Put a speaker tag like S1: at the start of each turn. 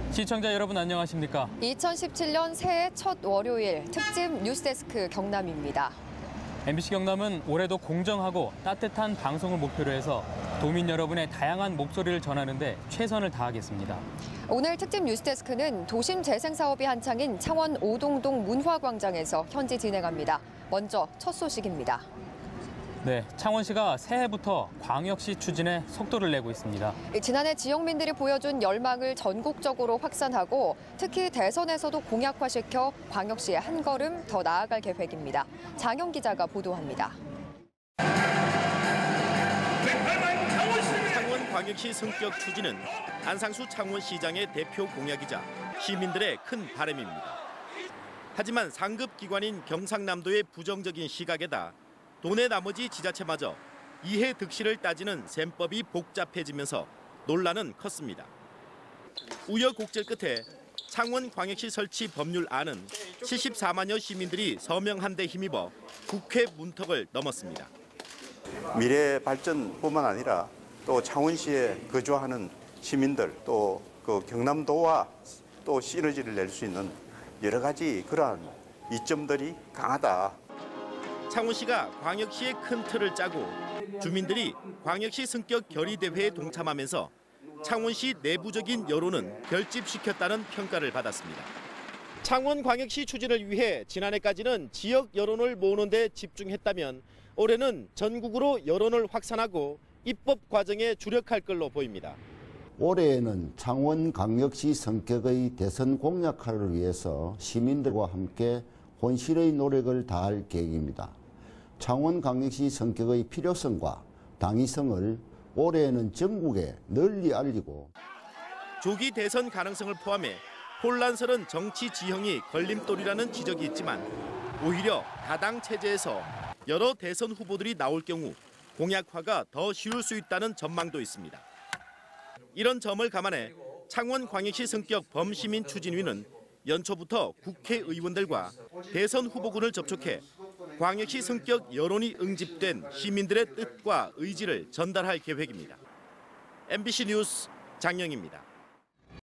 S1: 시청자 여러분 안녕하십니까?
S2: 2017년 새해 첫 월요일 특집 뉴스데스크 경남입니다.
S1: MBC 경남은 올해도 공정하고 따뜻한 방송을 목표로 해서 도민 여러분의 다양한 목소리를 전하는 데 최선을 다하겠습니다.
S2: 오늘 특집 뉴스데스크는 도심 재생 사업이 한창인 창원 오동동 문화광장에서 현지 진행합니다. 먼저 첫 소식입니다.
S1: 네, 창원시가 새해부터 광역시 추진에 속도를 내고 있습니다.
S2: 지난해 지역민들이 보여준 열망을 전국적으로 확산하고 특히 대선에서도 공약화시켜 광역시에 한 걸음 더 나아갈 계획입니다. 장영 기자가 보도합니다.
S3: 창원광역시 성격 추진은 안상수 창원시장의 대표 공약이자 시민들의 큰 바람입니다. 하지만 상급 기관인 경상남도의 부정적인 시각에다 도내 나머지 지자체마저 이해 득실을 따지는 셈법이 복잡해지면서 논란은 컸습니다. 우여곡절 끝에 창원광역시 설치 법률안은 74만여 시민들이 서명한 데 힘입어 국회 문턱을 넘었습니다.
S4: 미래 발전뿐만 아니라 또 창원시에 거주하는 시민들 또 그 경남도와 또 시너지를 낼 수 있는 여러 가지 그러한 이점들이 강하다.
S3: 창원시가 광역시의 큰 틀을 짜고 주민들이 광역시 성격 결의대회에 동참하면서 창원시 내부적인 여론은 결집시켰다는 평가를 받았습니다. 창원광역시 추진을 위해 지난해까지는 지역 여론을 모으는 데 집중했다면 올해는 전국으로 여론을 확산하고 입법 과정에 주력할 걸로 보입니다.
S5: 올해에는 창원광역시 성격의 대선 공약화를 위해서 시민들과 함께 혼신의 노력을 다할 계획입니다. 창원광역시 성격의 필요성과 당위성을 올해에는 전국에 널리 알리고
S3: 조기 대선 가능성을 포함해 혼란스러운 정치 지형이 걸림돌이라는 지적이 있지만 오히려 다당 체제에서 여러 대선 후보들이 나올 경우 공약화가 더 쉬울 수 있다는 전망도 있습니다. 이런 점을 감안해 창원광역시 성격 범시민 추진위는 연초부터 국회의원들과 대선 후보군을 접촉해 광역시 성격 여론이 응집된 시민들의 뜻과 의지를 전달할 계획입니다. MBC 뉴스 장영입니다.